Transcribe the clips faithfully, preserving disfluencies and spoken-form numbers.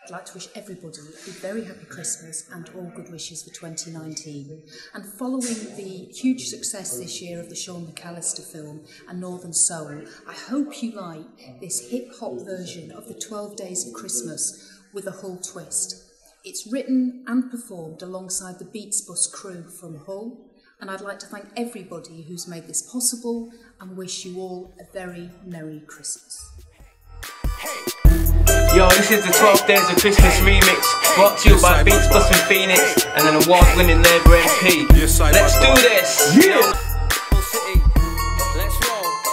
I'd like to wish everybody a very happy Christmas and all good wishes for twenty nineteen. And following the huge success this year of the Sean McAllister film and Northern Soul, I hope you like this hip-hop version of the twelve Days of Christmas with a Hull twist. It's written and performed alongside the Beats Bus crew from Hull, and I'd like to thank everybody who's made this possible and wish you all a very Merry Christmas. Yo, this is the twelve Days of Christmas remix, brought to you by Beats Bus and Phoenix and an award-winning Labour M P. Let's do this! Yeah! Let's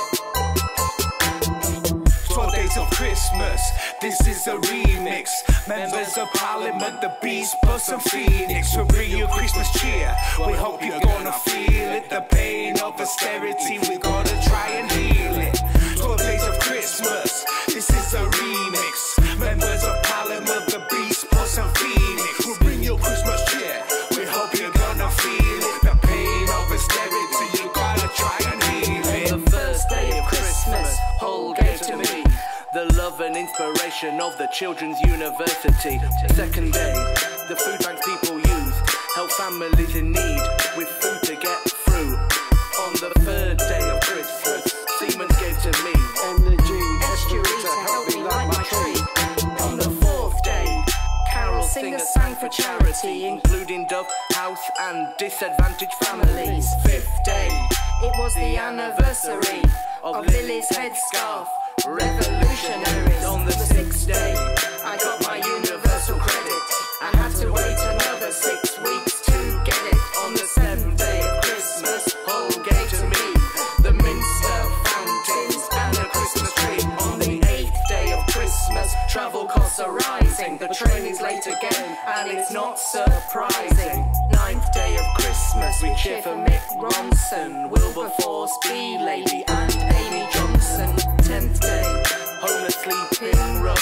roll. twelve Days of Christmas, this is a remix. Members of Parliament, the Beats Bus and Phoenix will bring you Christmas cheer. We hope you're gonna feel it. The pain of austerity, we gotta try and heal it. twelve Days of Christmas, this is a remix. Members of Parliament, the Beats Bus and Phoenix will bring you Christmas cheer. We hope you're gonna feel it. The pain of austerity, you gotta try and heal it. On the first day of Christmas, Hull gave to me the love and inspiration of the Children's University. Second day, the food banks people use help families in need with food to get through. On the third day of Christmas, Siemens gave to me energy to help me light my tree. On the fourth day, carol singers sang for charity, including Dove House and disadvantaged families. Fifth day, it was the anniversary of Lily's headscarf. Revolutionaries. On the sixth day, I got my universal credit. I had to wait another six weeks to get it. On the seventh day of Christmas, Hull gave to me the Minster fountains and a Christmas tree. On the eighth day of Christmas, travel costs are rising. The train is late again, and it's not surprising. Ninth day of Christmas, we cheer for Mick Ronson, Wilberforce, B Lady, and Amy Johnson. Tenth day, homeless sleeping rough.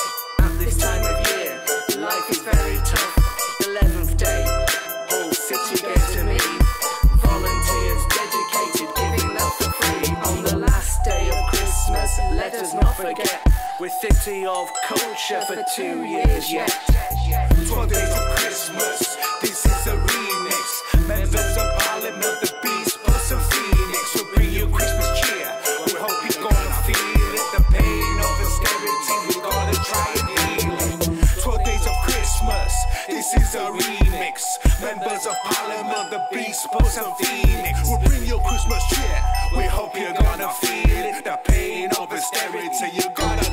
At this time of year, life is very tough. Eleventh day, Hull City gave to me volunteers dedicated, giving love for free. On the last day of Christmas, let us not forget, we're City of Culture for two years yet. twelve Days of Christmas, this is a remix. Members of Parliament, the Beats Bus and Phoenix will bring you Christmas cheer. We hope you're gonna feel it. The pain of austerity, we gotta try and heal it. twelve Days of Christmas, this is a remix. Members of Parliament, the Beats Bus and Phoenix will bring you Christmas cheer. We hope you're gonna feel it. The pain of austerity, you gotta